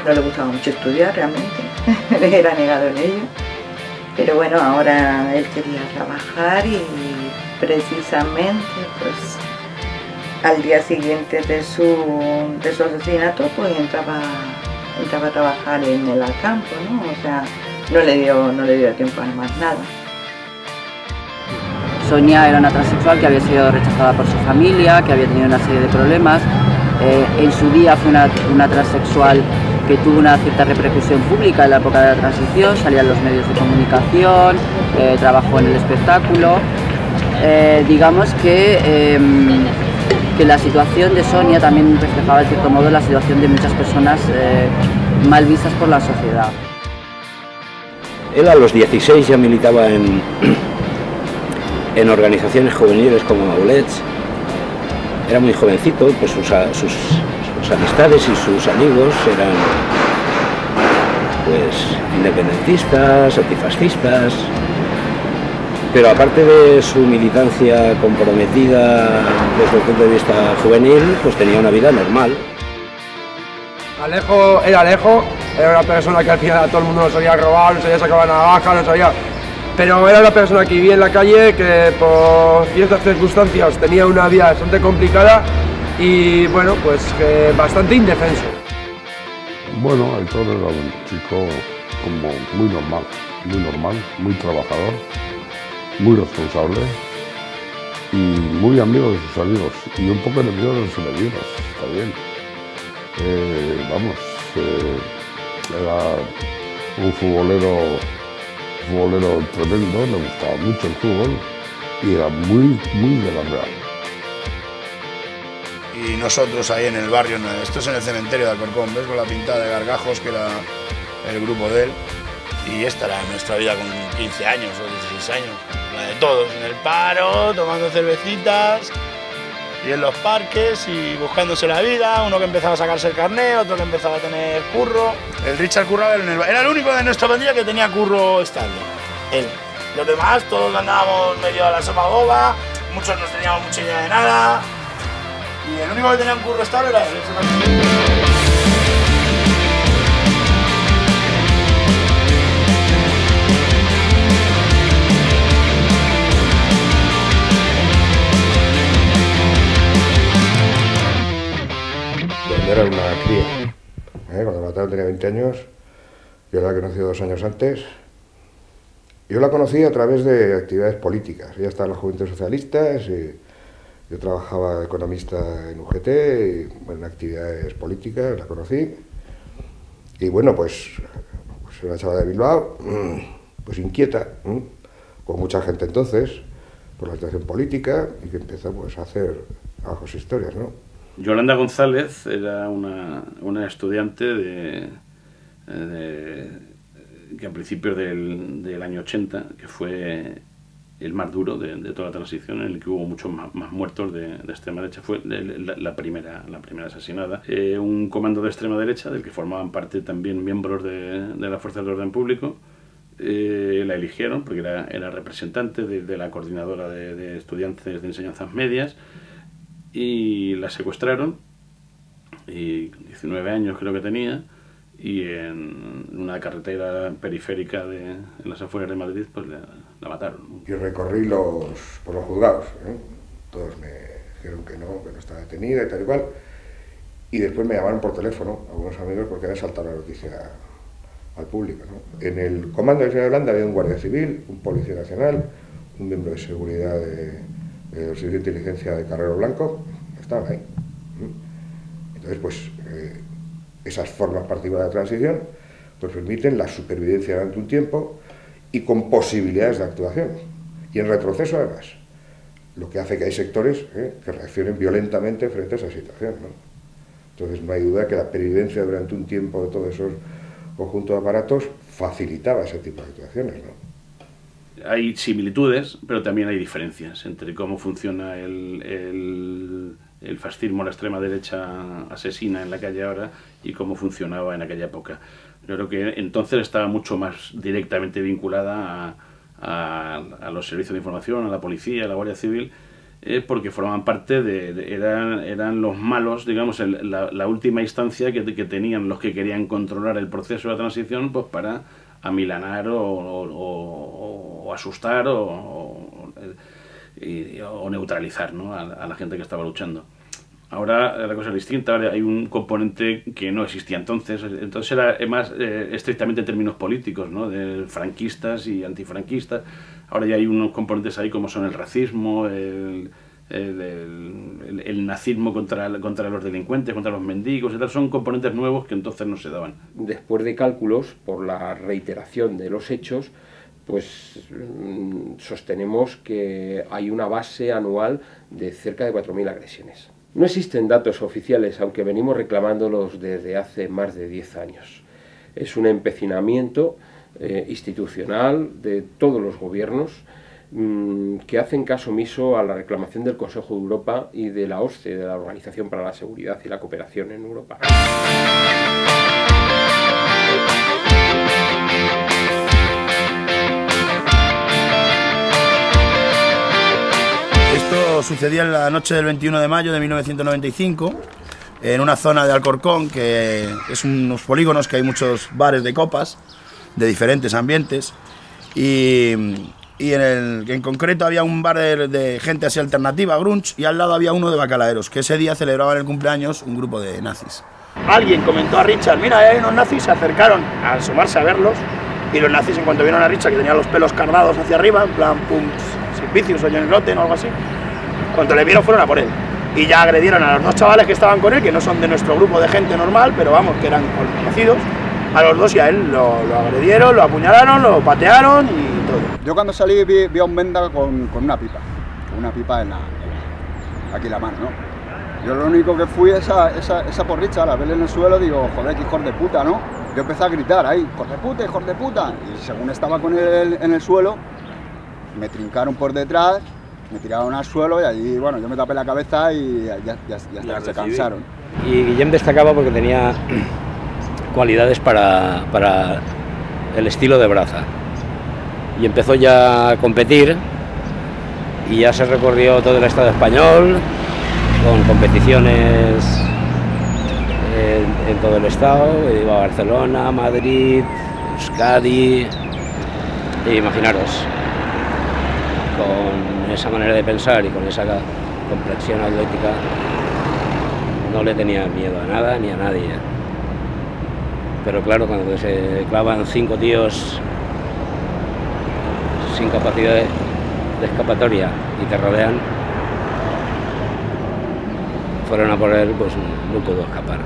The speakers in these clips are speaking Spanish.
no le gustaba mucho estudiar realmente, era negado en ello. Pero bueno, ahora él quería trabajar y precisamente pues al día siguiente de su asesinato pues entraba a trabajar en el Alcampo, ¿no? O sea, no le dio tiempo a más nada. Sonia era una transexual que había sido rechazada por su familia, que había tenido una serie de problemas. En su día fue una transexual que tuvo una cierta repercusión pública en la época de la transición, salía en los medios de comunicación, trabajó en el espectáculo. Digamos que la situación de Sonia también reflejaba de cierto modo la situación de muchas personas mal vistas por la sociedad. Él a los 16 ya militaba en organizaciones juveniles como Aulets. Era muy jovencito, pues sus amistades y sus amigos eran pues independentistas, antifascistas, pero aparte de su militancia comprometida desde el punto de vista juvenil, pues tenía una vida normal. Alejo, era una persona que al final a todo el mundo no sabía robar, no sabía sacar la navaja, no sabía... Pero era una persona que vivía en la calle, que por ciertas circunstancias tenía una vida bastante complicada y bueno, pues bastante indefenso. Bueno, Aitor era un chico como muy normal, muy trabajador, muy responsable y muy amigo de sus amigos y un poco enemigo de sus enemigos, está bien. Era un futbolero tremendo, le gustaba mucho el fútbol y era muy de la Real. Y nosotros ahí en el barrio, esto es en el cementerio de Alcorcón, ¿ves? Con la pintada de Gargajos, que era el grupo de él. Y esta era nuestra vida con 15 años o 16 años, la de todos, en el paro, tomando cervecitas y en los parques y buscándose la vida, uno que empezaba a sacarse el carné, otro que empezaba a tener curro. El Richard curraba era el único de nuestra pandilla que tenía curro estable, él. Los demás todos andábamos medio a la sopa boba, muchos no teníamos mucha idea de nada y el único que tenía un curro estable era él. Era una cría, cuando la mataron tenía 20 años, yo la he conocido 2 años antes. Yo la conocí a través de actividades políticas, ella estaba en las Juventudes Socialistas, y yo trabajaba de economista en UGT, y en actividades políticas la conocí. Y bueno, pues una chavala de Bilbao, pues inquieta, con mucha gente entonces, por la situación política, y que empezó pues a hacer bajos historias, ¿no? Yolanda González era una estudiante que a principios del año 80, que fue el más duro de toda la transición, en el que hubo muchos más muertos de extrema derecha, fue la primera asesinada. Un comando de extrema derecha, del que formaban parte también miembros de las fuerzas de orden público, la eligieron porque era representante de la coordinadora de estudiantes de enseñanzas medias, y la secuestraron, y 19 años creo que tenía, y en una carretera periférica en las afueras de Madrid pues la mataron. Yo recorrí por los juzgados, todos me dijeron que no estaba detenida y tal y cual, y después me llamaron por teléfono algunos amigos porque había saltado la noticia al público, ¿no? En el comando de Yolanda había un guardia civil, un policía nacional, un miembro de seguridad del Servicio de Inteligencia de Carrero Blanco, estaban ahí. Entonces, pues, esas formas particulares de transición pues permiten la supervivencia durante un tiempo y con posibilidades de actuación. Y en retroceso, además, lo que hace que hay sectores que reaccionen violentamente frente a esa situación, ¿no? Entonces, no hay duda que la pervivencia durante un tiempo de todos esos conjuntos de aparatos facilitaba ese tipo de actuaciones, ¿no? Hay similitudes, pero también hay diferencias entre cómo funciona el fascismo, la extrema derecha asesina en la calle ahora, y cómo funcionaba en aquella época. Yo creo que entonces estaba mucho más directamente vinculada a los servicios de información, a la policía, a la Guardia Civil, porque formaban parte eran los malos, digamos, la última instancia que tenían los que querían controlar el proceso de la transición, pues para amilanar o asustar o neutralizar, ¿no?, a la gente que estaba luchando. Ahora la cosa es distinta, ahora hay un componente que no existía entonces era más estrictamente en términos políticos, ¿no?, de franquistas y antifranquistas. Ahora ya hay unos componentes ahí como son el racismo, el nazismo contra los delincuentes, contra los mendigos y tal. Son componentes nuevos que entonces no se daban. Después de cálculos, por la reiteración de los hechos, pues sostenemos que hay una base anual de cerca de 4.000 agresiones. No existen datos oficiales, aunque venimos reclamándolos desde hace más de 10 años. Es un empecinamiento institucional de todos los gobiernos que hacen caso omiso a la reclamación del Consejo de Europa y de la OSCE, de la Organización para la Seguridad y la Cooperación en Europa. Esto sucedía en la noche del 21 de mayo de 1995, en una zona de Alcorcón, que es unos polígonos que hay muchos bares de copas, de diferentes ambientes, y en concreto había un bar de gente así alternativa, grunge, y al lado había uno de bacalaeros, que ese día celebraban el cumpleaños un grupo de nazis. Alguien comentó a Richard: mira, hay unos nazis, se acercaron a asomarse a verlos, y los nazis, en cuanto vieron a Richard, que tenía los pelos cardados hacia arriba, en plan, pum, Vicius o Johnny Rotten o algo así, cuando le vieron fueron a por él. Y ya agredieron a los dos chavales que estaban con él, que no son de nuestro grupo de gente normal, pero vamos, que eran conocidos. A los dos y a él lo agredieron, lo apuñalaron, lo patearon y todo. Yo cuando salí vi a un venda con una pipa aquí en la mano, ¿no? Yo lo único que fui esa porricha, la verle en el suelo, digo, joder, qué hijos de puta, ¿no? Yo empecé a gritar ahí, hijos de puta, hijos de puta. Y según estaba con él en el suelo, me trincaron por detrás, me tiraron al suelo y allí, bueno, yo me tapé la cabeza y ya se cansaron. Y Guillem destacaba porque tenía cualidades para el estilo de braza. Y empezó ya a competir y ya se recorrió todo el Estado español con competiciones en todo el Estado. Iba a Barcelona, Madrid, Euskadi, e imaginaros, con esa manera de pensar y con esa complexión atlética, no le tenía miedo a nada ni a nadie. Pero claro, cuando se clavan 5 tíos sin capacidad de escapatoria y te rodean, fueron a por él, pues no pudo escapar.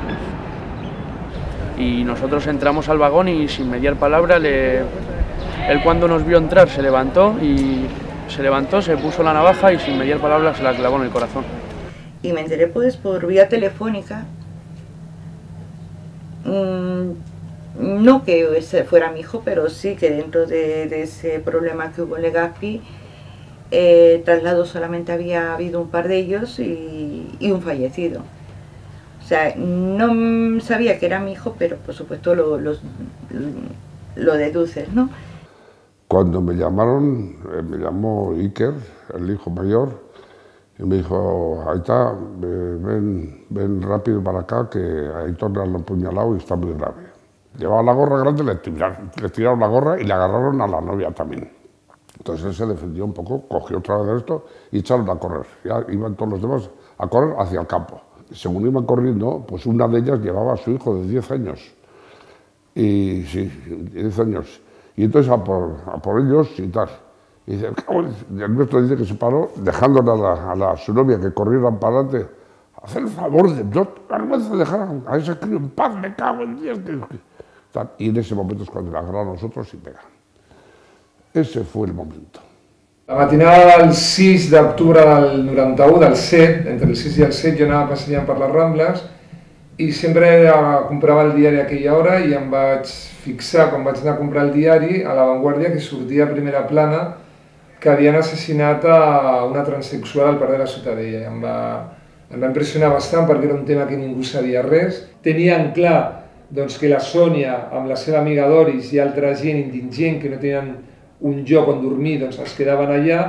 Y nosotros entramos al vagón y sin mediar palabra, él cuando nos vio entrar se levantó, se puso la navaja y sin mediar palabra se la clavó en el corazón. Y me enteré pues por vía telefónica, no que ese fuera mi hijo, pero sí que dentro de ese problema que hubo en Legazpi, traslados solamente había habido un par de ellos y un fallecido. O sea, no sabía que era mi hijo, pero por supuesto lo deduces, ¿no? Cuando me llamaron, me llamó Iker, el hijo mayor, y me dijo: Aita, ven rápido para acá, que a Aitor le han apuñalado y está muy grave. Llevaba la gorra grande, le tiraron la gorra y le agarraron a la novia también. Entonces él se defendió un poco, cogió otra vez de esto y echaron a correr. Ya iban todos los demás a correr hacia el campo. Según iban corriendo, pues una de ellas llevaba a su hijo de 10 años. Y sí, 10 años. Y entonces a por ellos y tal. Y dice, el nuestro dice que se paró, dejándole a su novia que corrieran para adelante. Hacer el favor de no vergüenza dejar a ese crío en paz, me cago en Dios. Y en ese momento es cuando le agarraron a nosotros y pegan. Ese fue el momento. La matinada del 6 d'octubre del 91, del 7, entre el 6 i el 7, jo anava passejant per les Rambles i sempre comprava el diari a aquella hora i em vaig fixar, quan vaig anar a comprar el diari, a La Vanguardia, que sortia a primera plana que havien assassinat a una transexual al Parc de la Ciutadella. Em va impressionar bastant perquè era un tema que ningú sabia res. Tenien clar doncs, que la Sònia, amb la seva amiga Doris i altra gent indigent que no tenien un lloc on dormir, doncs es quedaven allà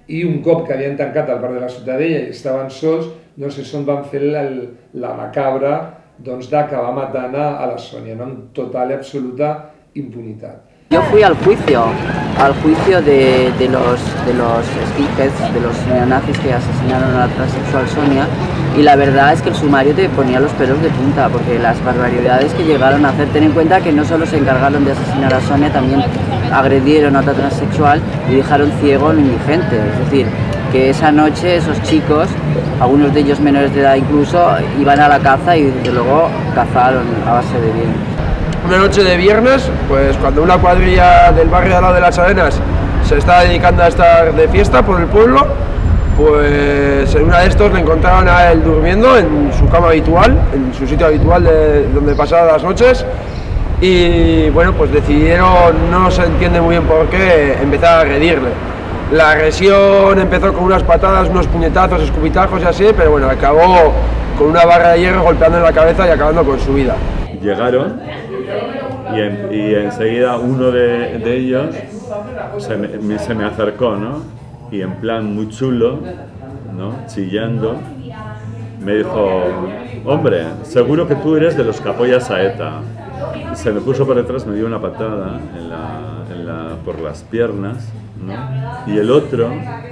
i un cop que havien tancat el bar de la Ciutadella i estaven sols, doncs és on van fer la macabra d'acabar matant a la Sònia, no? Amb total i absoluta impunitat. Yo fui al juicio de los skinheads, de los neonazis que asesinaron a la transexual Sonia, y la verdad es que el sumario te ponía los pelos de punta, porque las barbaridades que llegaron a hacer, ten en cuenta que no solo se encargaron de asesinar a Sonia, también agredieron a otra transexual y dejaron ciego a un indigente. Es decir, que esa noche esos chicos, algunos de ellos menores de edad incluso, iban a la caza y desde luego cazaron a base de bien. Una noche de viernes, pues cuando una cuadrilla del barrio de al lado de Las Arenas se está dedicando a estar de fiesta por el pueblo, pues en una de estos le encontraron a él durmiendo en su cama habitual, en su sitio habitual donde pasaba las noches, y bueno, pues decidieron, no se entiende muy bien por qué, empezar a agredirle. La agresión empezó con unas patadas, unos puñetazos, escupitajos y así, pero bueno, acabó con una barra de hierro golpeando en la cabeza y acabando con su vida. Llegaron y enseguida uno de ellos se me acercó, ¿no? Y en plan muy chulo, ¿no? Chillando, me dijo: hombre, seguro que tú eres de los que apoyas a ETA. Y se me puso por detrás, me dio una patada por las piernas, ¿no? Y el otro,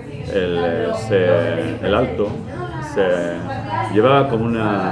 el alto, se llevaba como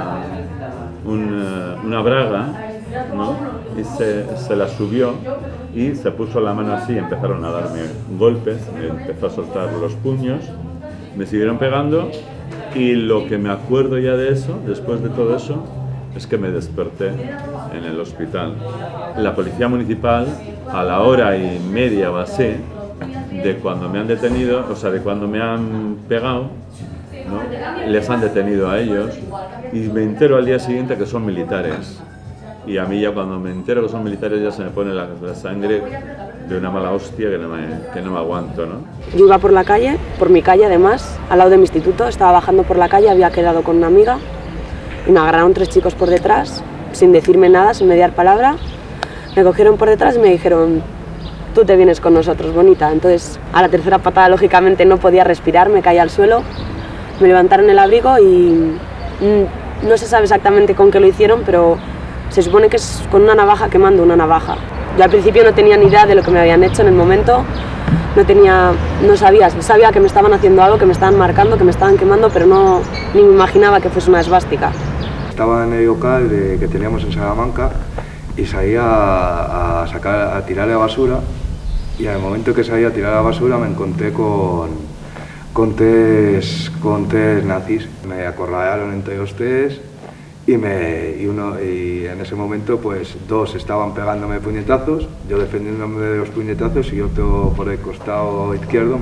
una braga, ¿no? Y se la subió y se puso la mano así y empezaron a darme golpes, me empezó a soltar los puños, me siguieron pegando, y lo que me acuerdo ya de eso, después de todo eso, es que me desperté en el hospital. La policía municipal, a la hora y media o así de cuando me han detenido, o sea, de cuando me han pegado, ¿no? Les han detenido a ellos, y me entero al día siguiente que son militares. Y a mí ya cuando me entero que son militares ya se me pone la sangre de una mala hostia que no me aguanto, ¿no? Yo iba por la calle, por mi calle además, al lado de mi instituto, estaba bajando por la calle, había quedado con una amiga y me agarraron 3 chicos por detrás, sin decirme nada, sin mediar palabra. Me cogieron por detrás y me dijeron: tú te vienes con nosotros, bonita. Entonces, a la tercera patada, lógicamente, no podía respirar, me caí al suelo, me levantaron el abrigo y no se sabe exactamente con qué lo hicieron, pero se supone que es con una navaja, quemando una navaja. Yo al principio no tenía ni idea de lo que me habían hecho en el momento, no sabía que me estaban haciendo algo, que me estaban marcando, que me estaban quemando, pero ni me imaginaba que fuese una esvástica. Estaba en el local que teníamos en Salamanca y salía a tirar la basura, y en el momento que salía a tirar la basura me encontré con tres nazis. Me acorralaron entre los tres y en ese momento pues 2 estaban pegándome puñetazos, yo defendiéndome de los puñetazos, y otro por el costado izquierdo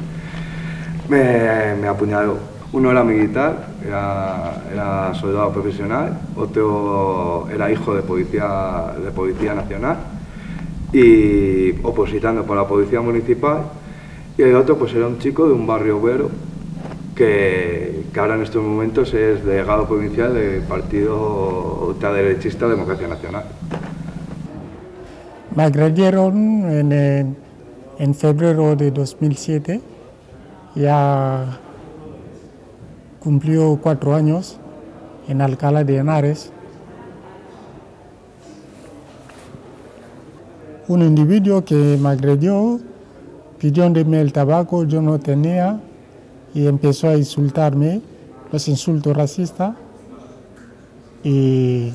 me apuñaló. Uno era militar, era soldado profesional, otro era hijo de policía nacional y opositando por la policía municipal, y el otro pues era un chico de un barrio obrero que ahora en estos momentos es delegado provincial del partido ultraderechista Democracia Nacional. Me agredieron en febrero de 2007, ya cumplió 4 años en Alcalá de Henares. Un individuo que me agredió pidiéndome el tabaco, yo no tenía, y empezó a insultarme, los insultos racistas, y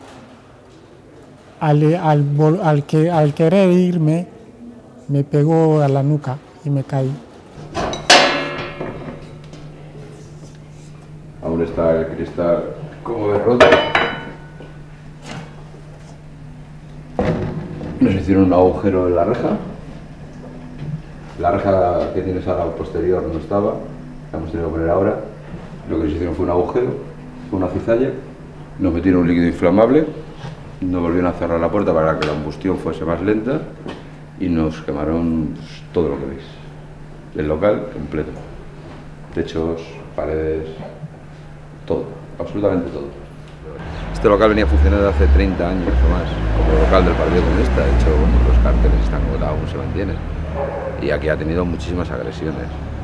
al querer irme, me pegó a la nuca y me caí. Aún está el cristal como de roto. Nos hicieron un agujero en la reja. La reja que tienes ahora posterior no estaba, la hemos tenido que poner ahora. Lo que nos hicieron fue un agujero, fue una cizalla, nos metieron un líquido inflamable, nos volvieron a cerrar la puerta para que la combustión fuese más lenta y nos quemaron todo lo que veis. El local completo, techos, paredes, todo, absolutamente todo. Este local venía funcionando hace 30 años o más, como local del Partido Comunista. De hecho, bueno, los carteles están como aún se mantienen. Y aquí ha tenido muchísimas agresiones.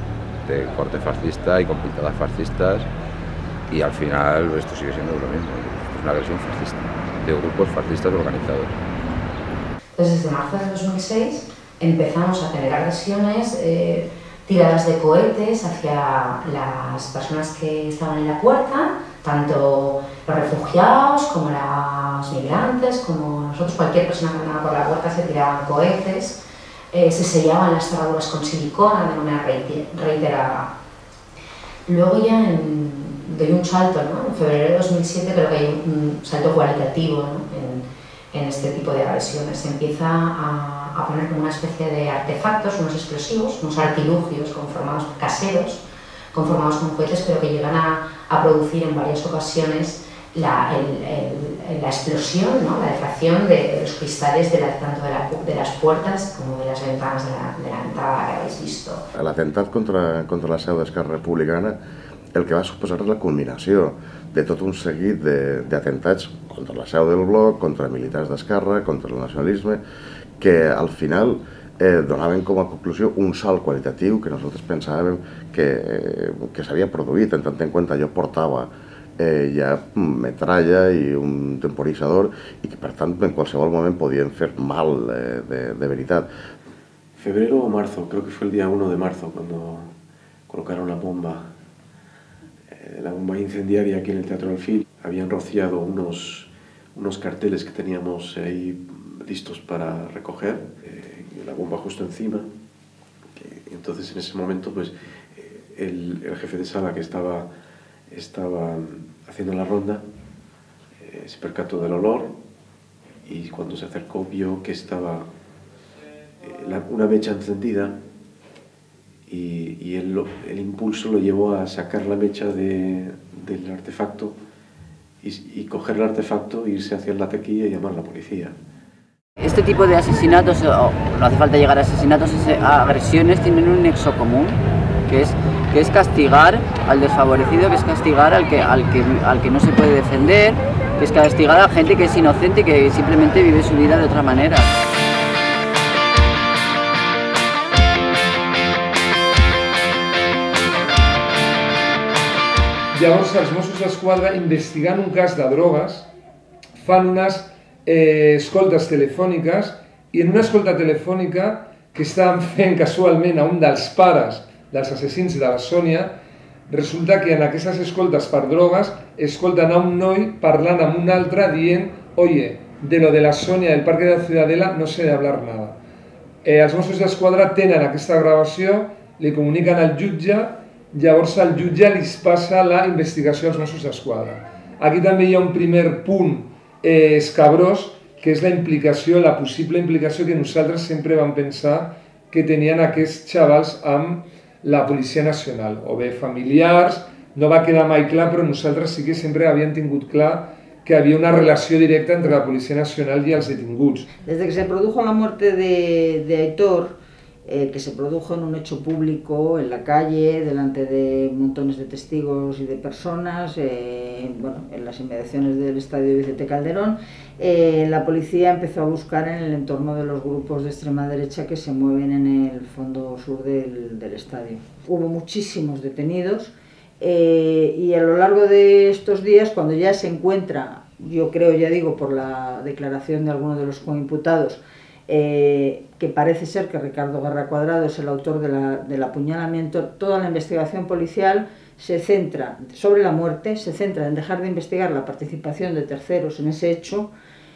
de corte fascista y con pintadas fascistas, y al final esto sigue siendo lo mismo, es una agresión fascista, de grupos fascistas organizados. Desde marzo de 2006 empezamos a tener agresiones, tiradas de cohetes hacia las personas que estaban en la puerta, tanto los refugiados como los migrantes, como nosotros, cualquier persona que andaba por la puerta se tiraban cohetes, se sellaban las cerraduras con silicona de manera reiterada. Luego ya doy un salto, ¿no? En febrero de 2007 creo que hay un salto cualitativo, ¿no? en este tipo de agresiones. Se empieza a poner como una especie de artefactos, unos explosivos, unos artilugios conformados, caseros, conformados con cohetes, pero que llegan a producir en varias ocasiones la explosión, ¿no? La defracción de los cristales tanto de las puertas como de las ventanas de la entrada que habéis visto. L'atemptat contra la seu d'Esquerra Republicana el que va suposar la culminació de tot un seguit d'atemptats contra la seu del Bloc, contra militars d'Esquerra, contra el nacionalisme, que al final donaven com a conclusió un salt qualitatiu que nosaltres pensàvem que s'havia produït, en tant en quant jo portava ja metralla i un temporitzador i que per tant en qualsevol moment podien fer mal de veritat. Febrero o marzo, creo que fue el día 1 de marzo cuando colocaron la bomba incendiaria aquí en el Teatro Alfil. Habían rociado unos carteles que teníamos ahí listos para recoger, la bomba justo encima. Entonces en ese momento pues el jefe de sala que estaba haciendo la ronda se percató del olor y cuando se acercó vio que estaba una mecha encendida y el impulso lo llevó a sacar la mecha del artefacto y coger el artefacto, irse hacia la taquilla y llamar a la policía. Este tipo de asesinatos, no hace falta llegar a asesinatos, agresiones tienen un nexo común, que es castigar al desfavorecido, que es castigar al que no se puede defender, que es castigar a gente que es inocente y que simplemente vive su vida de otra manera. Llavors els Mossos d'Esquadra, investigant un cas de drogues, fan unes escoltes telefòniques i en una escolta telefònica que estaven fent casualment a un dels pares dels assassins de la Sònia, resulta que en aquestes escoltes per drogues escolten a un noi parlant amb un altre dient «Oye, de lo de la Sònia del Parque de la Ciudadela no sé de hablar nada». Els Mossos d'Esquadra tenen aquesta gravació, li comuniquen al jutge, llavors el jutge li passa la investigació als Mossos d'Esquadra. Aquí també hi ha un primer punt escabrós, que és la implicació, la possible implicació que nosaltres sempre vam pensar que tenien aquests xavals amb la Policia Nacional, o bé familiars, no va quedar mai clar, però nosaltres sí que sempre havíem tingut clar que había una relación directa entre la Policía Nacional y los detinguts. Desde que se produjo la muerte de Aitor, que se produjo en un hecho público, en la calle, delante de montones de testigos y de personas, bueno, en las inmediaciones del estadio Vicente Calderón, la policía empezó a buscar en el entorno de los grupos de extrema derecha que se mueven en el fondo sur del estadio. Hubo muchísimos detenidos y a lo largo de estos días, cuando ya se encuentra, yo creo, ya digo, por la declaración de algunos de los coimputados, que parece ser que Ricardo Guerra Cuadrado es el autor del apuñalamiento, toda la investigación policial se centra sobre la muerte, se centra en dejar de investigar la participación de terceros en ese hecho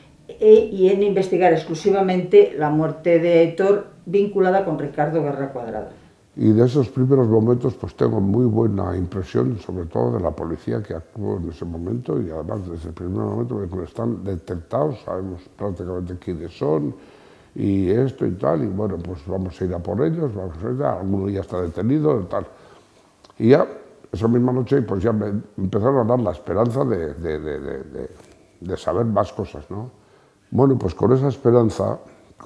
y en investigar exclusivamente la muerte de Aitor vinculada con Ricardo Guerra Cuadrado. Y de esos primeros momentos pues tengo muy buena impresión, sobre todo de la policía que actuó en ese momento, y además desde el primer momento que están detectados, sabemos prácticamente quiénes son y esto y tal, y bueno, pues vamos a ir a por ellos, vamos a ir a, alguno ya está detenido y tal. Y ya esa misma noche pues ya me empezaron a dar la esperanza de saber más cosas, ¿no? Bueno, pues con esa esperanza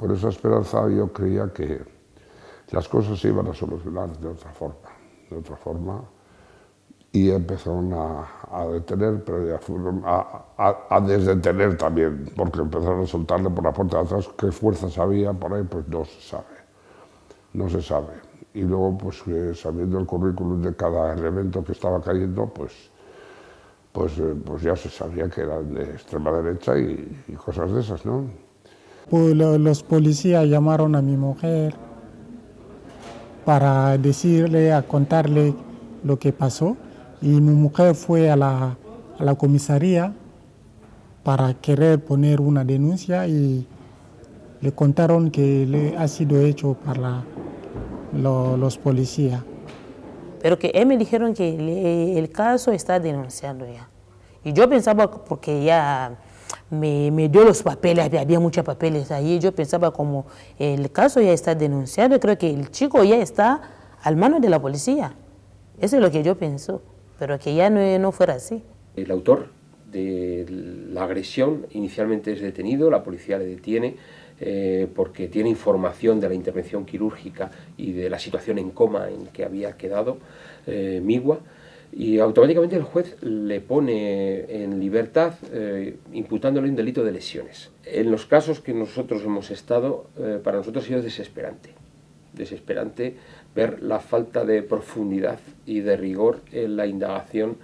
yo creía que las cosas se iban a solucionar de otra forma, y empezaron a detener, pero a desdetener también, porque empezaron a soltarle por la puerta de atrás. ¿Qué fuerzas había por ahí? Pues no se sabe. y luego pues sabiendo el currículum de cada elemento que estaba cayendo, pues ya se sabía que eran de extrema derecha y cosas de esas, ¿no? Pues los policías llamaron a mi mujer para decirle, a contarle lo que pasó, y mi mujer fue a la comisaría para querer poner una denuncia y le contaron que le ha sido hecho por los policías. Pero que me dijeron que el caso está denunciado ya. Y yo pensaba, porque ya me dio los papeles, había muchos papeles ahí, yo pensaba como el caso ya está denunciado, creo que el chico ya está al mano de la policía. Eso es lo que yo pienso, pero que ya no fuera así. El autor de la agresión inicialmente es detenido, la policía le detiene porque tiene información de la intervención quirúrgica y de la situación en coma en que había quedado Migua, y automáticamente el juez le pone en libertad imputándole un delito de lesiones. En los casos que nosotros hemos estado, para nosotros ha sido desesperante ver la falta de profundidad y de rigor en la indagación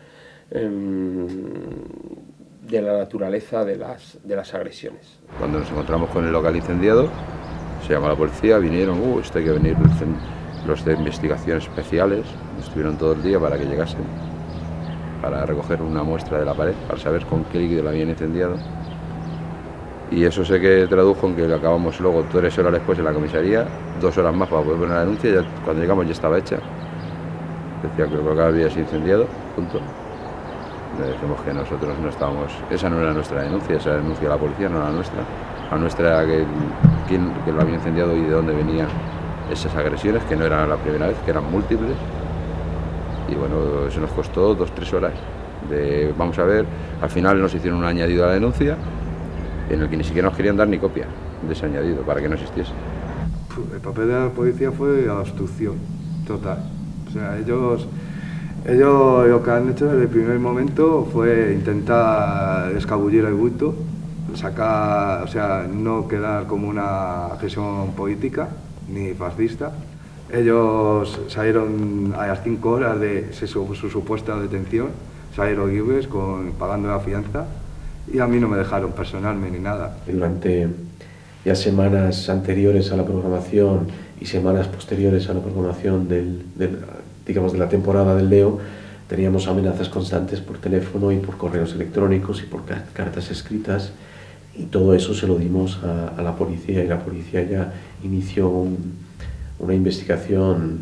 de la naturaleza de las agresiones. Cuando nos encontramos con el local incendiado, se llamó a la policía, vinieron, esto hay que venir los de investigación especiales, estuvieron todo el día para que llegasen, para recoger una muestra de la pared, para saber con qué líquido la habían incendiado. Y eso sé que tradujo en que lo acabamos luego 3 horas después en la comisaría, 2 horas más para poder poner la denuncia, ya, cuando llegamos ya estaba hecha. Decía que el local había sido incendiado, punto. Le decimos que nosotros no estábamos, esa no era nuestra denuncia, esa denuncia de la policía no era nuestra. La nuestra era que lo había incendiado y de dónde venían esas agresiones, que no era la primera vez, que eran múltiples. Y bueno, eso nos costó 2-3 horas. Vamos a ver, al final nos hicieron un añadido a la denuncia, en el que ni siquiera nos querían dar ni copia de ese añadido, para que no existiese. El papel de la policía fue la obstrucción total. O sea, ellos lo que han hecho desde el primer momento fue intentar escabullir el bulto, sacar, o sea, no quedar como una agresión política ni fascista. Ellos salieron a las 5 horas de su supuesta detención, salieron libres pagando la fianza, y a mí no me dejaron personarme ni nada. Durante ya semanas anteriores a la programación y semanas posteriores a la programación digamos, de la temporada del Leo, teníamos amenazas constantes por teléfono y por correos electrónicos y por cartas escritas, y todo eso se lo dimos a la policía, y la policía ya inició una investigación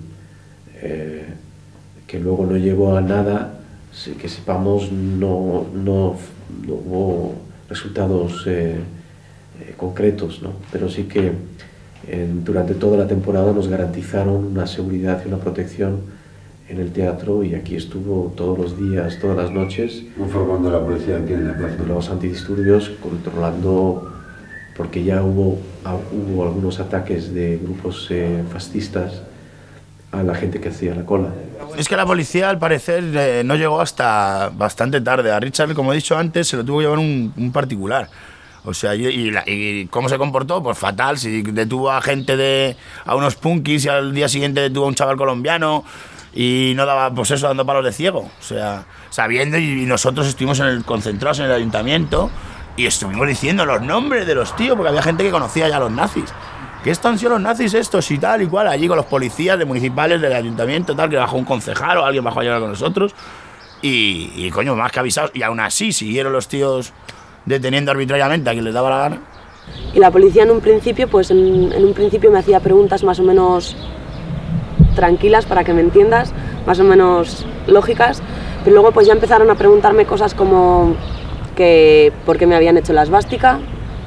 que luego no llevó a nada, que sepamos no hubo resultados concretos, ¿no? Pero sí que durante toda la temporada nos garantizaron una seguridad y una protección en el teatro, y aquí estuvo todos los días, todas las noches. Informando a la policía aquí en la plaza. Los antidisturbios, controlando, porque ya hubo algunos ataques de grupos fascistas a la gente que hacía la cola. Es que la policía, al parecer, no llegó hasta bastante tarde. A Richard, como he dicho antes, se lo tuvo que llevar un particular. O sea, y ¿cómo se comportó? Pues fatal. Si detuvo a gente a unos punkis, y al día siguiente detuvo a un chaval colombiano y no daba, pues eso, dando palos de ciego. O sea, sabiendo, y nosotros estuvimos concentrados en el ayuntamiento y estuvimos diciendo los nombres de los tíos, porque había gente que conocía ya a los nazis. ¿Qué han sido los nazis estos y tal y cual? Allí con los policías municipales del ayuntamiento, tal, que bajó un concejal o alguien bajó a llegar con nosotros. Y coño, más que avisados. Y aún así siguieron los tíos deteniendo arbitrariamente a quien les daba la gana. Y la policía en un principio, pues en un principio me hacía preguntas más o menos tranquilas, para que me entiendas, más o menos lógicas, pero luego pues ya empezaron a preguntarme cosas como que por qué me habían hecho la esvástica,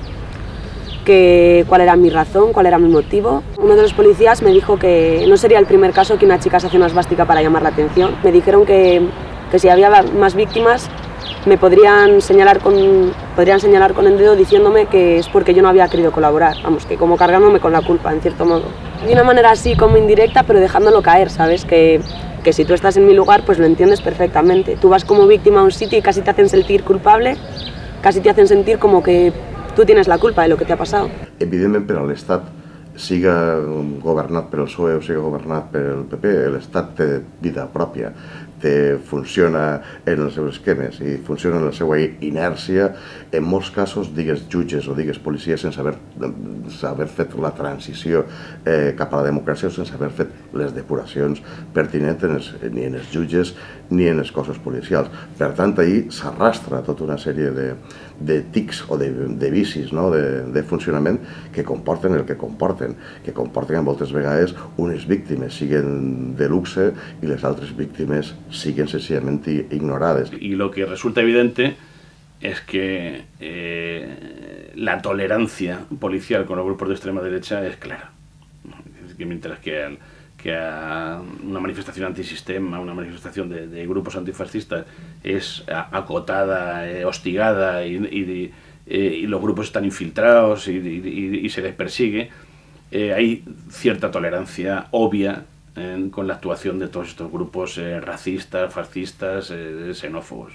que cuál era mi razón, cuál era mi motivo. Uno de los policías me dijo que no sería el primer caso que una chica se hace una esvástica para llamar la atención. Me dijeron que si había más víctimas me podrían señalar con el dedo diciéndome que es porque yo no había querido colaborar, vamos, que como cargándome con la culpa, en cierto modo. De una manera así como indirecta, pero dejándolo caer, ¿sabes? Que si tú estás en mi lugar, pues lo entiendes perfectamente. Tú vas como víctima a un sitio y casi te hacen sentir culpable, casi te hacen sentir como que tú tienes la culpa de lo que te ha pasado. Evidentment, per a l'Estat siga governat per el PSOE o siga governat per el PP, l'Estat té vida pròpia, funciona en els seus esquemes i funciona en la seva inèrcia, en molts casos digues jutges o digues policies sense haver fet la transició cap a la democràcia o sense haver fet les depuracions pertinents ni en els jutges ni en els cossos policials. Per tant, ahir s'arrastra tota una sèrie de tics o de vicis de funcionament que comporten el que comporten que moltes vegades unes víctimes siguen de luxe i les altres víctimes siguen sencillamente ignoradas. Y lo que resulta evidente es que la tolerancia policial con los grupos de extrema derecha es clara. Es que mientras que a una manifestación antisistema, una manifestación de grupos antifascistas es acotada, hostigada y los grupos están infiltrados y se les persigue, hay cierta tolerancia obvia con la actuación de todos estos grupos racistas, fascistas, xenófobos.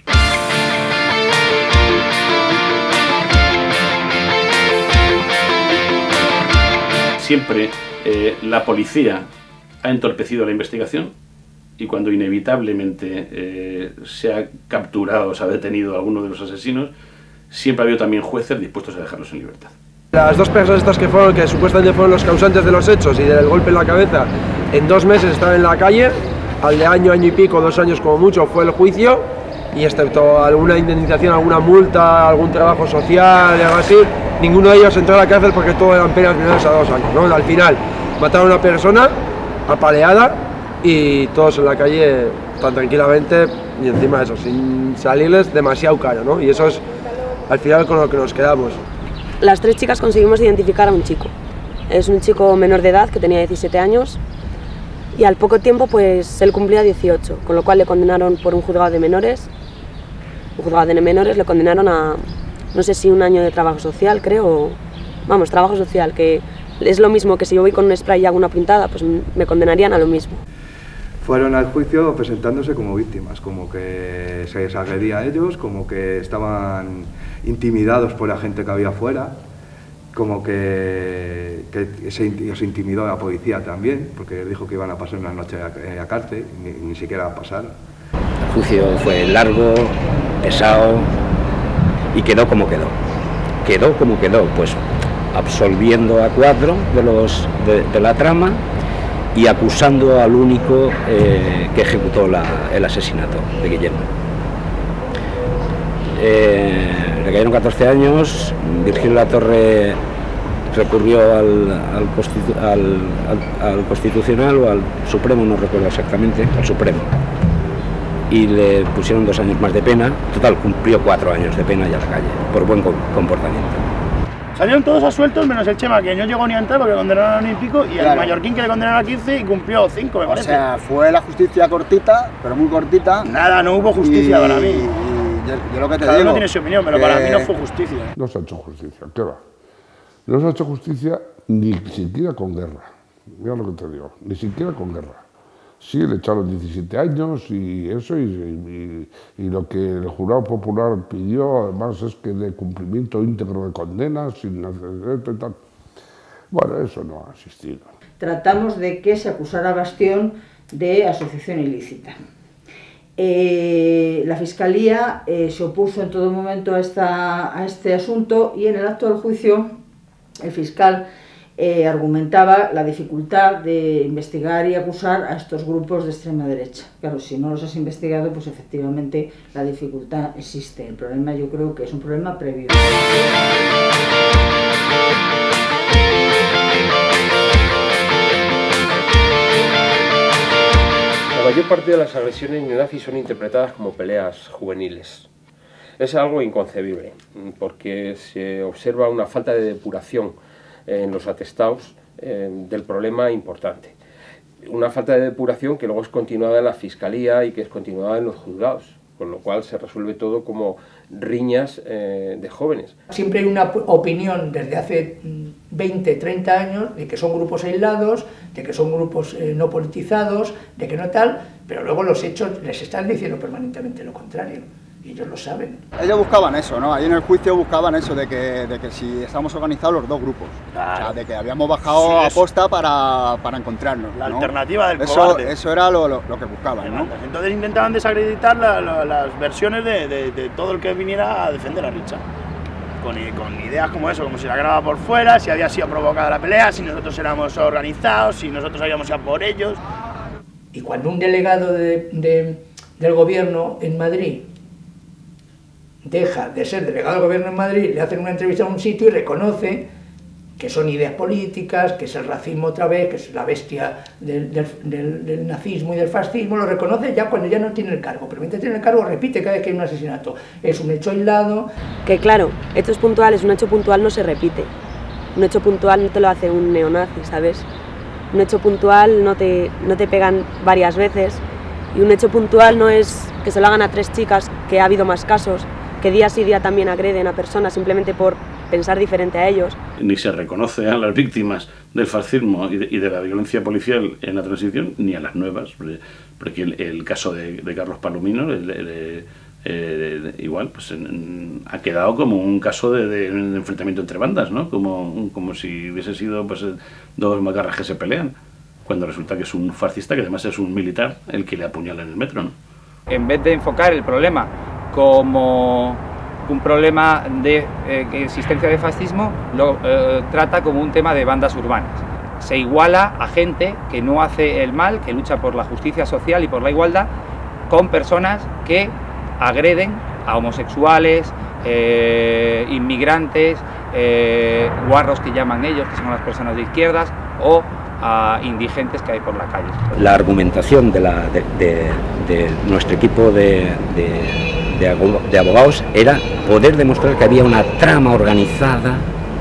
Siempre la policía ha entorpecido la investigación y cuando inevitablemente se ha capturado o se ha detenido a alguno de los asesinos, siempre ha habido también jueces dispuestos a dejarlos en libertad. Las dos personas estas que supuestamente fueron los causantes de los hechos y del golpe en la cabeza, en 2 meses estaban en la calle, al de año y pico, 2 años como mucho, fue el juicio, y excepto alguna indemnización, alguna multa, algún trabajo social y algo así, ninguno de ellos entró a la cárcel porque todo eran penas menores a 2 años, ¿no? Al final mataron a una persona apaleada y todos en la calle tan tranquilamente y encima de eso, sin salirles demasiado caro, ¿no? Y eso es al final con lo que nos quedamos. Las 3 chicas conseguimos identificar a un chico. Es un chico menor de edad que tenía 17 años y al poco tiempo pues él cumplía 18, con lo cual le condenaron por un juzgado de menores. Un juzgado de menores le condenaron a, no sé si 1 año de trabajo social, creo, vamos, trabajo social, que es lo mismo que si yo voy con un spray y hago una pintada, pues me condenarían a lo mismo. Fueron al juicio presentándose como víctimas, como que se les agredía a ellos, como que estaban intimidados por la gente que había afuera, como que se intimidó a la policía también, porque les dijo que iban a pasar una noche a cárcel, ni siquiera a pasar. El juicio fue largo, pesado y quedó como quedó. Quedó como quedó, pues absolviendo a 4 de la trama y acusando al único que ejecutó el asesinato de Guillermo. Le cayeron 14 años, Virgilio Latorre recurrió al Constitucional o al Supremo, no recuerdo exactamente, al Supremo, y le pusieron 2 años más de pena. Total, cumplió 4 años de pena y a la calle, por buen comportamiento. Salieron todos asueltos menos el Chema, que no llegó ni a entrar porque le condenaron a 1 y pico, y el mallorquín que le condenaron a 15 y cumplió 5, me parece. O sea, fue la justicia cortita, pero muy cortita. Nada, no hubo justicia para mí. Yo lo que te Cada digo... uno tiene su opinión, pero para mí no fue justicia. No se ha hecho justicia, ¿qué va? No se ha hecho justicia ni siquiera con guerra. Mira lo que te digo, ni siquiera con guerra. Sí, le echaron 17 años y eso, y lo que el jurado popular pidió, además, es que de cumplimiento íntegro de condenas, sin hacer y tal. Bueno, eso no ha existido. Tratamos de que se acusara a Bastión de asociación ilícita. La Fiscalía se opuso en todo momento a este asunto y en el acto del juicio el fiscal argumentaba la dificultad de investigar y acusar a estos grupos de extrema derecha. Claro, si no los has investigado, pues efectivamente la dificultad existe. El problema yo creo que es un problema previo. La mayor parte de las agresiones neonazis son interpretadas como peleas juveniles. Es algo inconcebible, porque se observa una falta de depuración en los atestados del problema importante. Una falta de depuración que luego es continuada en la Fiscalía y que es continuada en los juzgados, con lo cual se resuelve todo como riñas de jóvenes. Siempre hay una opinión desde hace 20, 30 años de que son grupos aislados, de que son grupos no politizados, de que no tal, pero luego los hechos les están diciendo permanentemente lo contrario. y ellos lo saben. Ellos buscaban eso, ¿no? Ahí en el juicio buscaban eso, de que si estábamos organizados los dos grupos. Claro. O sea, de que habíamos bajado a posta para encontrarnos. La ¿no? alternativa del cobarde. Eso era lo que buscaban, ¿no? Entonces intentaban desacreditar las versiones de todo el que viniera a defender a Richa. Con ideas como eso, como si la grababa por fuera, si había sido provocada la pelea, si nosotros éramos organizados, si nosotros habíamos ido por ellos. Y cuando un delegado del gobierno en Madrid deja de ser delegado del gobierno en Madrid, le hacen una entrevista a un sitio y reconoce que son ideas políticas, que es el racismo otra vez, que es la bestia del nazismo y del fascismo, lo reconoce ya cuando ya no tiene el cargo, pero mientras tiene el cargo repite cada vez que hay un asesinato. Es un hecho aislado. Que claro, hechos puntuales, un hecho puntual no se repite. Un hecho puntual no te lo hace un neonazi, ¿sabes? Un hecho puntual no te pegan varias veces, y un hecho puntual no es que se lo hagan a 3 chicas, que ha habido más casos, que día sí día también agreden a personas simplemente por pensar diferente a ellos. Ni se reconoce a las víctimas del fascismo y de la violencia policial en la transición, ni a las nuevas, porque el caso de Carlos Palomino, igual, pues ha quedado como un caso de enfrentamiento entre bandas, ¿no? Como si hubiese sido pues, 2 macarras que se pelean, cuando resulta que es un fascista, que además es un militar, el que le apuñala en el metro, ¿no? En vez de enfocar el problema como un problema de existencia de fascismo, lo trata como un tema de bandas urbanas. Se iguala a gente que no hace el mal, que lucha por la justicia social y por la igualdad, con personas que agreden a homosexuales, inmigrantes, guarros que llaman ellos, que son las personas de izquierdas, o a indigentes que hay por la calle. La argumentación de nuestro equipo de abogados era poder demostrar que había una trama organizada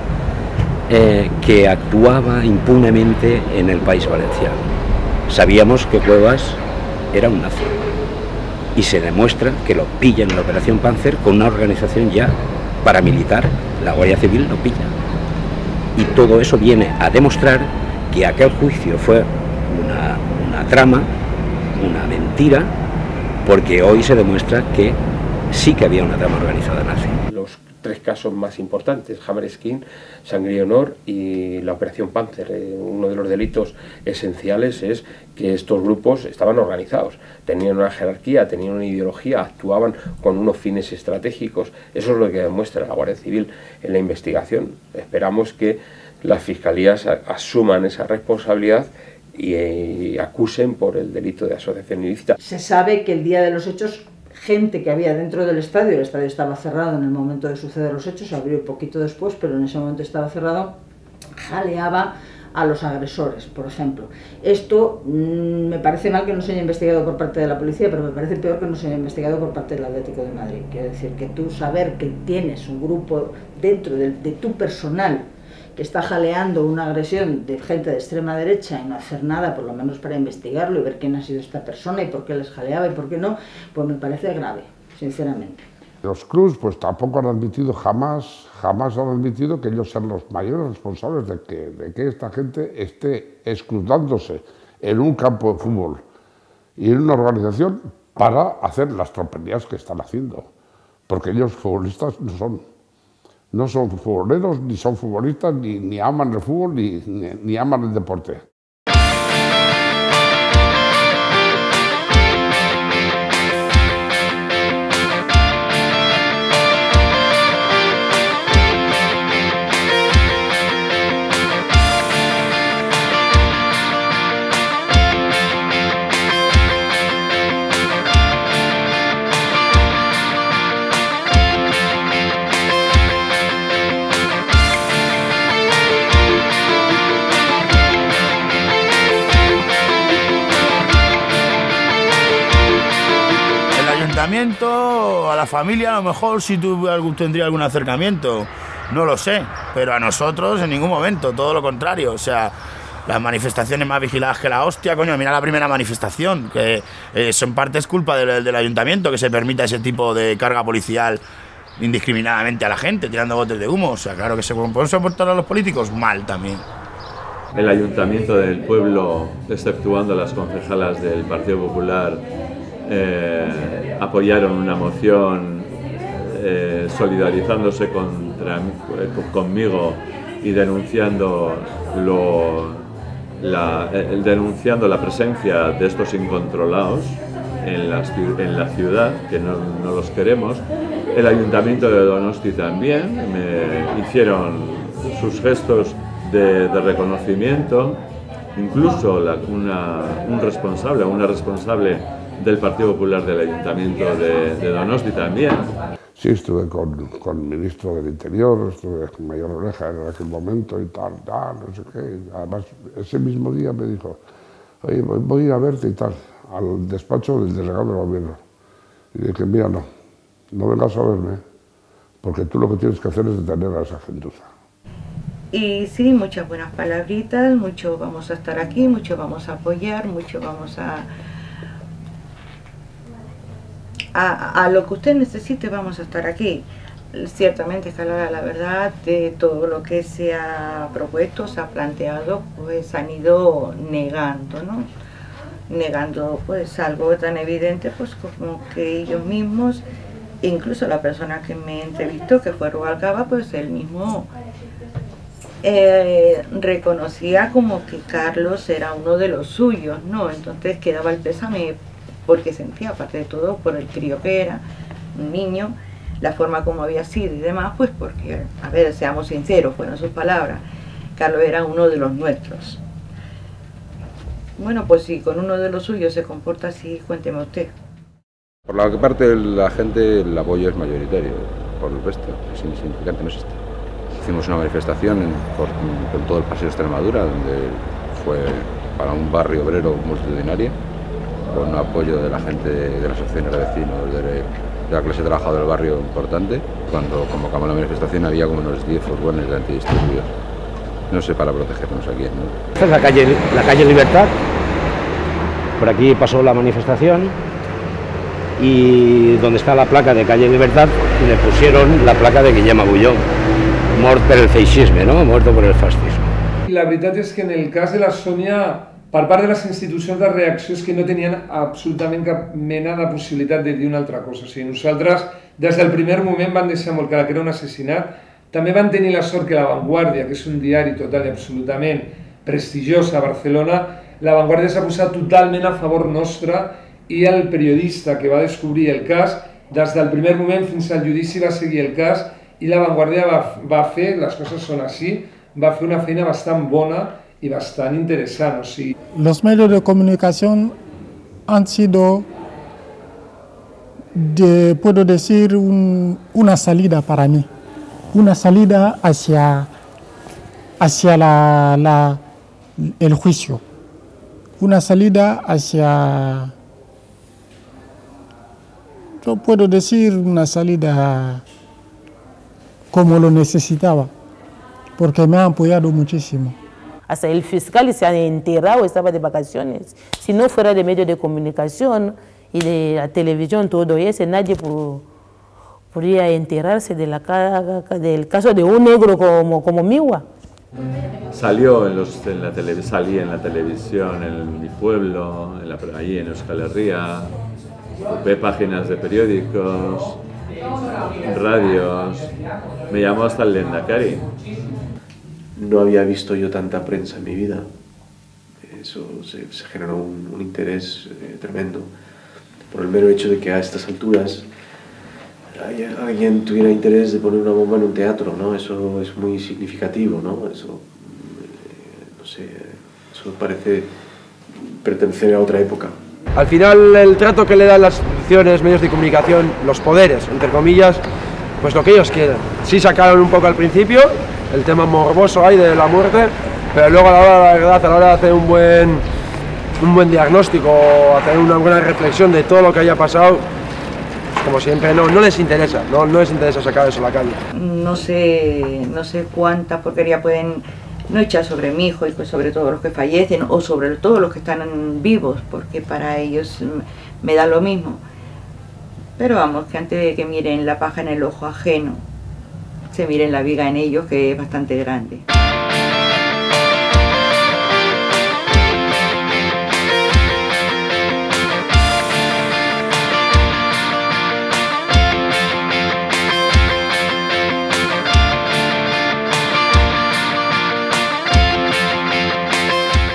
que actuaba impunemente en el País Valenciano. Sabíamos que Cuevas era un nazi y se demuestra que lo pillan en la Operación Panzer con una organización ya paramilitar, la Guardia Civil lo pilla. Y todo eso viene a demostrar que aquel juicio fue una trama, una mentira, porque hoy se demuestra que sí que había una trama organizada nazi. Los 3 casos más importantes, Hammerskin, Sangre y Honor y la Operación Panzer. Uno de los delitos esenciales es que estos grupos estaban organizados, tenían una jerarquía, tenían una ideología, actuaban con unos fines estratégicos. Eso es lo que demuestra la Guardia Civil en la investigación. Esperamos que las fiscalías asuman esa responsabilidad y acusen por el delito de asociación ilícita. Se sabe que el día de los hechos, gente que había dentro del estadio, el estadio estaba cerrado en el momento de suceder los hechos, se abrió poquito después, pero en ese momento estaba cerrado, jaleaba a los agresores, por ejemplo. Esto me parece mal que no se haya investigado por parte de la policía, pero me parece peor que no se haya investigado por parte del Atlético de Madrid. Quiero decir, que tú saber que tienes un grupo dentro de tu personal que está jaleando una agresión de gente de extrema derecha y no hacer nada, por lo menos para investigarlo y ver quién ha sido esta persona y por qué les jaleaba y por qué no, pues me parece grave, sinceramente. Los clubs pues tampoco han admitido, jamás han admitido que ellos sean los mayores responsables de que esta gente esté escrutándose en un campo de fútbol y en una organización para hacer las tropelías que están haciendo, porque ellos futbolistas no son futboleros, ni son futbolistas, ni aman el fútbol, ni aman el deporte. A la familia a lo mejor sí tendría algún acercamiento, no lo sé, pero a nosotros en ningún momento, todo lo contrario. O sea, las manifestaciones más vigiladas que la hostia, coño, mira la primera manifestación, que en parte es culpa del ayuntamiento que se permita ese tipo de carga policial indiscriminadamente a la gente, tirando botes de humo. O sea, claro que se pueden soportar a los políticos mal también. El ayuntamiento del pueblo, exceptuando las concejalas del Partido Popular, apoyaron una moción solidarizándose conmigo y denunciando la presencia de estos incontrolados en la ciudad, que no los queremos. El Ayuntamiento de Donosti también me hicieron sus gestos de reconocimiento, incluso una responsable del Partido Popular del Ayuntamiento de Donosti también. Sí, estuve con el ministro del Interior, estuve con Mayor Oreja en aquel momento y tal, no sé qué. Además, ese mismo día me dijo, oye, voy a ir a verte y tal, al despacho del delegado del gobierno. Y dije, mira, no vengas a verme, porque tú lo que tienes que hacer es detener a esa gentuza. Y sí, muchas buenas palabritas, mucho vamos a estar aquí, mucho vamos a apoyar, mucho vamos a lo que usted necesite, vamos a estar aquí. Ciertamente, que la verdad, de todo lo que se ha propuesto, se ha planteado, pues han ido negando, ¿no? Negando pues algo tan evidente pues como que ellos mismos, incluso la persona que me entrevistó, que fue Rubalcaba, pues él mismo reconocía como que Carlos era uno de los suyos, ¿no? Entonces quedaba el pésame porque sentía, aparte de todo, por el crío que era, un niño, la forma como había sido y demás, pues porque, a ver, seamos sinceros, fueron sus palabras, Carlos era uno de los nuestros. Bueno, pues si con uno de los suyos se comporta así, cuénteme usted. Por la parte de la gente, el apoyo es mayoritario, por el resto, es insignificante, no existe. Hicimos una manifestación con todo el Paseo Extremadura, donde fue para un barrio obrero multitudinario, con apoyo de la gente de las asociaciones de vecinos, de la clase trabajadora del barrio importante. Cuando convocamos la manifestación había como unos 10 furgones de antidisturbios, no sé, para protegernos aquí, ¿no? Esta es la calle Libertad, por aquí pasó la manifestación y donde está la placa de calle Libertad le pusieron la placa de Guillem Agulló, mort per el feixisme, no? Muerto por el fascismo. La veritat és que en el cas de la Sònia, per part de les institucions, la reacció és que no tenien absolutament cap mena de possibilitat de dir una altra cosa. O sigui, nosaltres, des del primer moment, vam deixar molt clar que era un assassinat. També van tenir la sort que La Vanguardia, que és un diari total i absolutament prestigiós a Barcelona, La Vanguardia s'ha posat totalment a favor nostre i el periodista que va descobrir el cas, des del primer moment fins al judici va seguir el cas i La Vanguardia va fer, les coses són així, va fer una feina bastant bona y bastante interesante. Sí. Los medios de comunicación han sido, puedo decir, una salida para mí, una salida hacia el juicio, una salida hacia, yo puedo decir, una salida como lo necesitaba, porque me ha apoyado muchísimo. Hasta el fiscal se ha enterrado, estaba de vacaciones. Si no fuera de medios de comunicación y de la televisión, todo eso, nadie podría enterarse del caso de un negro como Miwa. Salió salí en la televisión en mi pueblo, allí en Euskal Herria, ocupé páginas de periódicos, radios, me llamó hasta el Lehendakari. No había visto yo tanta prensa en mi vida. Eso se generó un interés tremendo por el mero hecho de que a estas alturas alguien tuviera interés de poner una bomba en un teatro, ¿no? Eso es muy significativo, ¿no? Eso, no sé, eso parece pertenecer a otra época. Al final, el trato que le dan las instituciones, medios de comunicación, los poderes, entre comillas, pues lo que ellos quieren. Sí sacaron un poco al principio el tema morboso ahí de la muerte, pero luego a la hora de la verdad, a la hora de hacer un buen diagnóstico, hacer una buena reflexión de todo lo que haya pasado, pues como siempre no les interesa, no les interesa sacar eso a la calle. No sé cuánta porquería pueden no echar sobre mi hijo y pues sobre todos los que fallecen o sobre todos los que están vivos, porque para ellos me da lo mismo. Pero vamos, que antes de que miren la paja en el ojo ajeno, se miren la viga en ellos, que es bastante grande.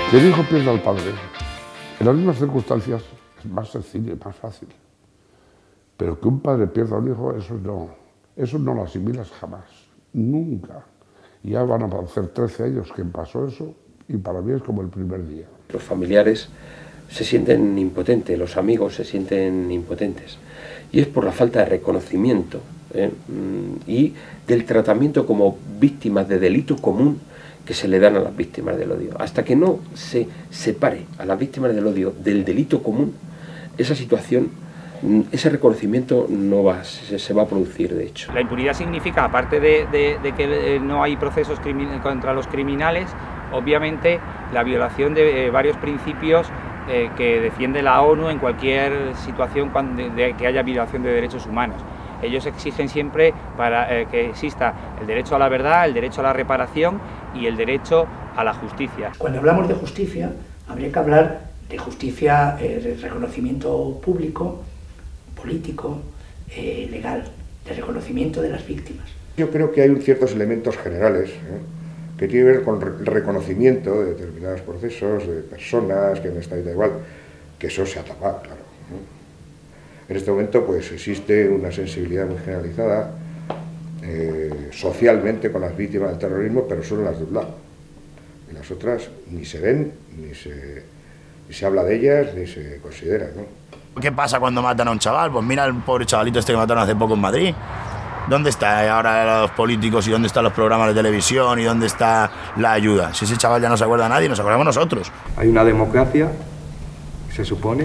Que el hijo pierda al padre, en las mismas circunstancias, es más sencillo y más fácil. Pero que un padre pierda a un hijo, eso no lo asimilas jamás, nunca. Y ya van a hacer 13 años que pasó eso, y para mí es como el primer día. Los familiares se sienten impotentes, los amigos se sienten impotentes. Y es por la falta de reconocimiento y del tratamiento como víctimas de delito común que se le dan a las víctimas del odio. Hasta que no se separe a las víctimas del odio del delito común, esa situación, ese reconocimiento no se va a producir, de hecho. La impunidad significa, aparte de que no hay procesos contra los criminales, obviamente la violación de varios principios que defiende la ONU en cualquier situación que haya violación de derechos humanos. Ellos exigen siempre que exista el derecho a la verdad, el derecho a la reparación y el derecho a la justicia. Cuando hablamos de justicia, habría que hablar de justicia, de reconocimiento público, político, legal, de reconocimiento de las víctimas. Yo creo que hay ciertos elementos generales que tienen que ver con el reconocimiento de determinados procesos, de personas que han estado igual, que eso se ha tapado, claro. En este momento pues existe una sensibilidad muy generalizada socialmente con las víctimas del terrorismo, pero solo las de un lado. Y las otras ni se ven, ni se habla de ellas, ni se considera, ¿no? ¿Qué pasa cuando matan a un chaval? Pues mira el pobre chavalito este que mataron hace poco en Madrid. ¿Dónde están ahora los políticos y dónde están los programas de televisión y dónde está la ayuda? Si ese chaval ya no se acuerda a nadie, nos acordamos nosotros. Hay una democracia, se supone,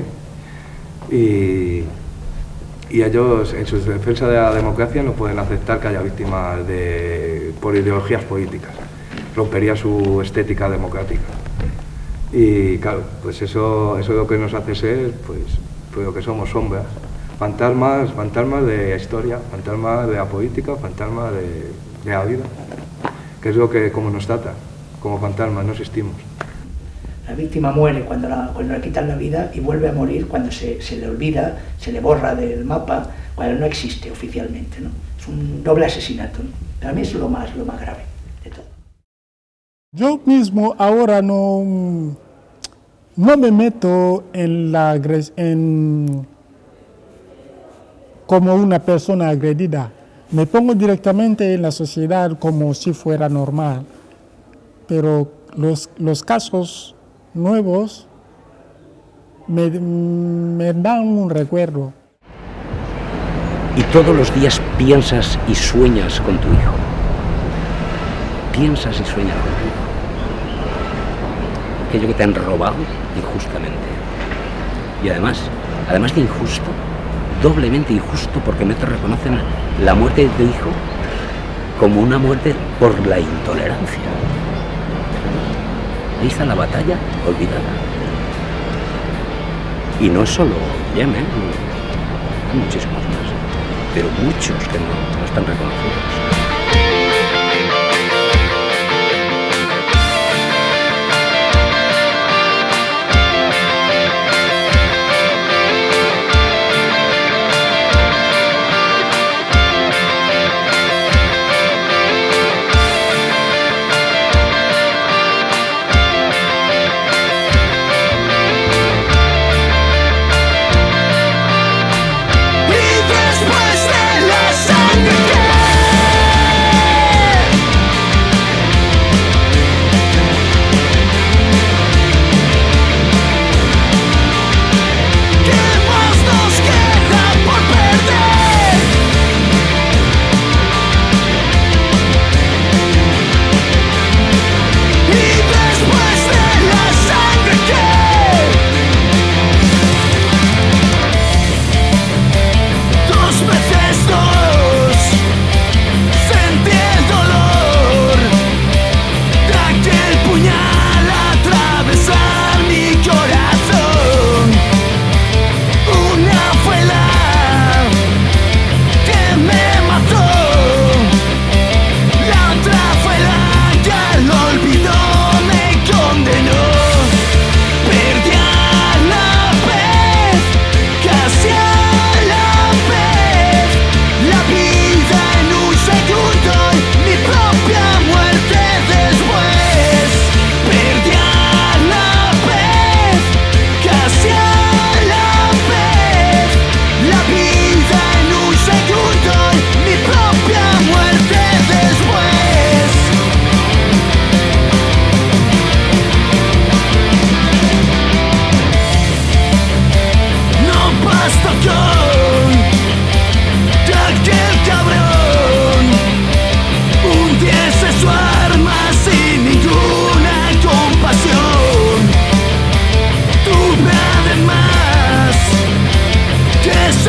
y ellos, en su defensa de la democracia, no pueden aceptar que haya víctimas por ideologías políticas. Rompería su estética democrática. Y claro, pues eso es lo que nos hace ser, pues lo que somos, sombras. Fantasmas de historia, fantasmas de la política, fantasmas de la vida. Que es lo que como nos trata, como fantasmas, no existimos. La víctima muere cuando le quitan la vida y vuelve a morir cuando se le olvida, se le borra del mapa, cuando no existe oficialmente, ¿no? Es un doble asesinato, ¿no? Para mí es lo más grave de todo. Yo mismo ahora no me meto como una persona agredida. Me pongo directamente en la sociedad como si fuera normal. Pero los casos nuevos me dan un recuerdo. Y todos los días piensas y sueñas con tu hijo. Piensas y sueñas con tu hijo. Aquello que te han robado injustamente. Y además de injusto, doblemente injusto, porque no te reconocen la muerte de tu hijo como una muerte por la intolerancia. Ahí está la batalla olvidada. Y no es solo Yemen, hay muchísimos más, pero muchos que no están reconocidos. Y después de la sangre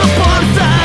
soportar.